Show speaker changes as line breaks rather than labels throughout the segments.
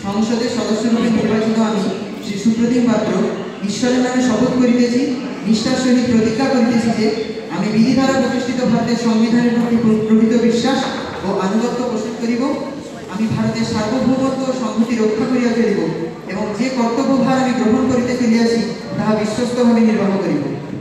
সংসদের সদস্যরূপে নির্বাচিত আমি শ্রী সুপ্রতিম পাত্র ঈশ্বরের নামে শপথ করিতেছি, নিষ্ঠার সহিত প্রতিজ্ঞা করিতেছি যে আমি বিধি দ্বারা প্রতিষ্ঠিত ভারতের সংবিধানের প্রতি প্রকৃত বিশ্বাস ও আনুগত্য পোষণ করিব। আমি ভারতের সার্বভৌমত্ব ও সংহতি রক্ষা করিয়া ফেলিব এবং যে কর্তব্যভার আমি গ্রহণ করিতে ফেলিয়াছি তাহা বিশ্বস্তভাবে নির্বাহ করিব।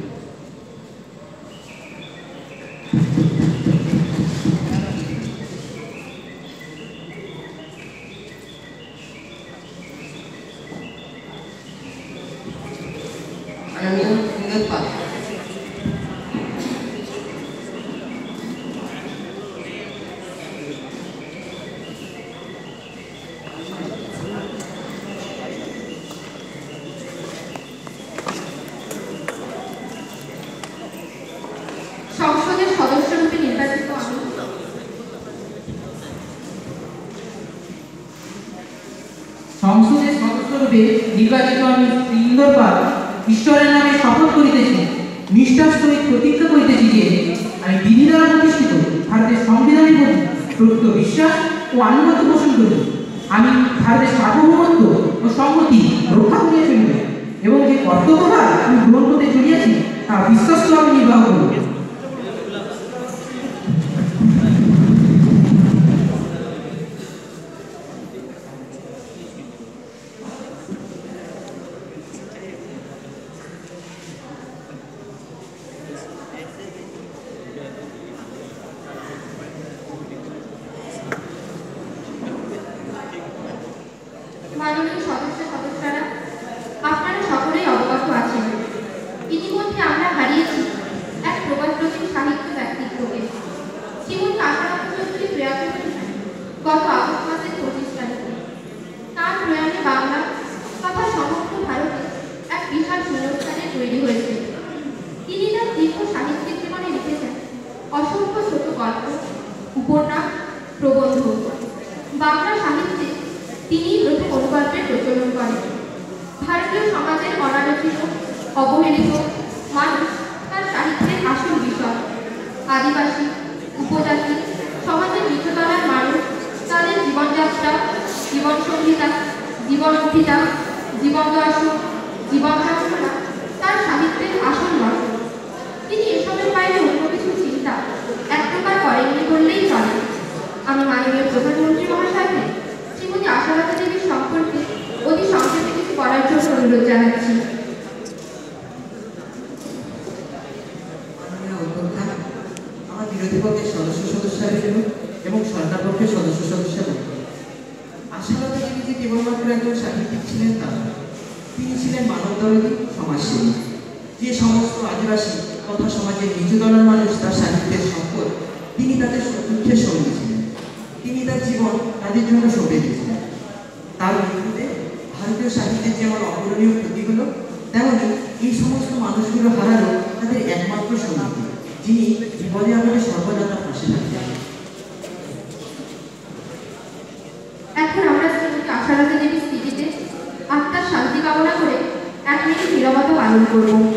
সংসদের সদস্যরূপে নির্বাচিত আমি
ইন্দর পাল ঈশ্বরের নামে শপথ করিতেছি, নিষ্ঠার সহিত প্রতিজ্ঞা করিতেছি যে আমি বিধি দ্বারা প্রতিষ্ঠিত ভারতের সংবিধানের প্রতি প্রকৃত বিশ্বাস ও আনুগত্য পোষণ করিব। আমি ভারতের সার্বভৌমত্ব ও সংহতি রক্ষা করিয়া চলিব এবং যে কর্তব্যভার আমি গ্রহণ করতে চলিয়াছি তা বিশ্বস্তভাবে নির্বাহ করিব।
মাননীয় সদস্যরা, আপনারা সকলেই অবগত আছেন, ইতিমধ্যে আমরা হারিয়েছি এক প্রবাদপ্রতিম সাহিত্য ব্যক্তিত্বকে। শ্রীমতী আশালতা চৌধুরী প্রয়াত হয়েছেন গত আগস্ট মাসের 25 তারিখে। তাঁর প্রয়াণে বাংলা তথা সমগ্র ভারতে এক বিশাল শূন্যস্থানে তৈরি হয়েছে। তিনি তার দীর্ঘ সাহিত্যিক জীবনে লিখেছেন অসংখ্য ছোট গল্প, উপন্যাস, প্রবন্ধ। বাংলা সাহিত্যে তিনি প্রথম অনুবাদের প্রচলন করেন। ভারতীয় সমাজের অনালোচিত, অবহেলিত মানুষ তার সাহিত্যের আসল বিষয়। আদিবাসী, উপজাতি, সমাজের নিচতলার মানুষ, তাদের জীবনযাত্রা, জীবন সংহিতা, জীবন অভিতা, জীবন দর্শন, জীবন যাত্রা তার সাহিত্যের আসল নয়। তিনি এসবের বাইরে অন্য কিছু চিন্তা এক প্রকার করেননি বললেই চলে। আমি মাননীয় প্রধানমন্ত্রী মহাশয়কে শ্রীমতী আশালতা দেবীর সম্পর্কে অতি সংক্ষেপে কিছু করার জন্য অনুরোধ জানাচ্ছি।
আমার বিরোধী পক্ষের সদস্য এবং সরকার পক্ষের সদস্য আশালতা দেবী যে কেবলমাত্র একজন সাহিত্যিক ছিলেন তা নয়, তিনি ছিলেন মানবদরদী, সমাজসেবী। যে সমস্ত আদিবাসী তথা সমাজের নিচুতলার মানুষ তার সাহিত্যের সম্পদ, তিনি তাদের দুঃখের সঙ্গী ছিলেন। তিনি তার জীবন তাদের জন্য সঁপে দিয়েছিলেন। তার মৃত্যুতে ভারতীয় সাহিত্যের যেমন অপূরণীয় ক্ষতি হলো, তেমনি এই সমস্ত মানুষগুলো হারালো তাদের একমাত্র সঙ্গী, যিনি বিপদে আমাদের সর্বদা তার পাশে থাকতেন।
এখন আমরা শ্রীমতী আশালতা দেবীর স্মৃতিতে আত্মার শান্তি কামনা করে 1 মিনিট নীরবতা পালন করব।